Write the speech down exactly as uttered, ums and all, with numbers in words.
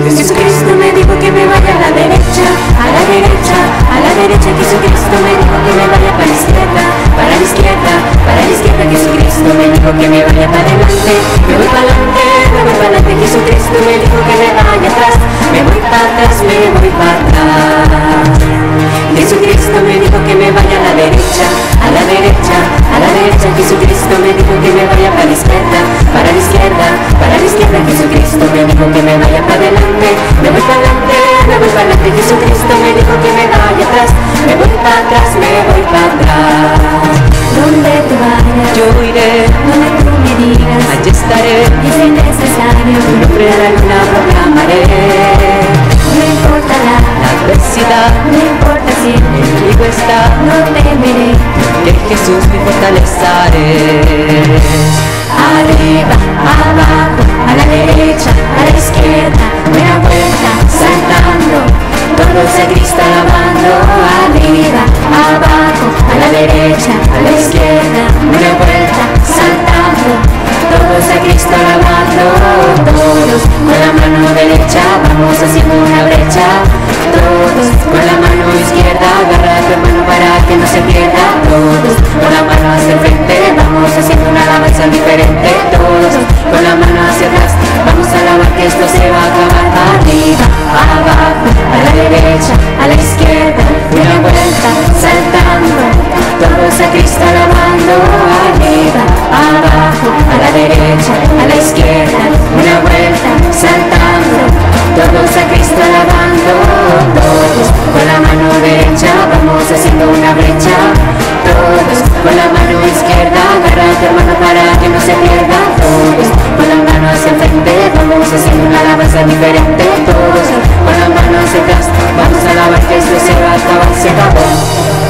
Jesucristo me dijo que me vaya a la derecha, a la derecha, a la derecha. Jesucristo me dijo que me vaya para la izquierda, para la izquierda, para la izquierda. Jesucristo me dijo que me vaya para adelante, me voy para adelante, me voy para adelante. Jesucristo me dijo que me vaya atrás, me voy para atrás, me voy para atrás. Jesucristo me dijo que me vaya a la derecha, a la derecha, a la derecha. Jesucristo me dijo que me vaya para la izquierda, para la izquierda, para la izquierda. Jesucristo me dijo que me vaya para adelante, me voy para adelante, me voy para adelante. Jesucristo me dijo que me vaya atrás, me voy para atrás, me voy para atrás. Donde tú vayas, yo iré, donde tú me digas, allí estaré. Y si necesario, tu nombre a la luna proclamaré. No importa la adversidad, no importa si el enemigo está, no temeré, que Jesús mi fortaleza es. Arriba, abajo, a la derecha, a la izquierda, una vuelta, saltando, todos a Cristo alabando. Arriba, abajo, a la derecha, a la izquierda, una vuelta, saltando, todos a Cristo alabando. Todos con la mano derecha vamos haciendo una brecha, todos con la mano izquierda agarra a tu hermano para que no se pierda. Todos con la mano hacia el frente vamos haciendo una alabanza diferente. Todos con la mano hacia atrás vamos a alabar que esto se va a acabar. Arriba, abajo, a la derecha, a la izquierda, una vuelta, saltando, todos a Cristo alabando. Arriba, abajo, a la derecha, a la izquierda, una vuelta, saltando, todos a Cristo alabando. Todos con la mano derecha vamos haciendo una brecha, todos con la mano izquierda agarra a tu hermano para que no se pierda. Todos con la mano hacia el frente vamos haciendo una alabanza diferente. Todos con la mano hacia atrás vamos a alabar que esto se va a acabar, se acabó.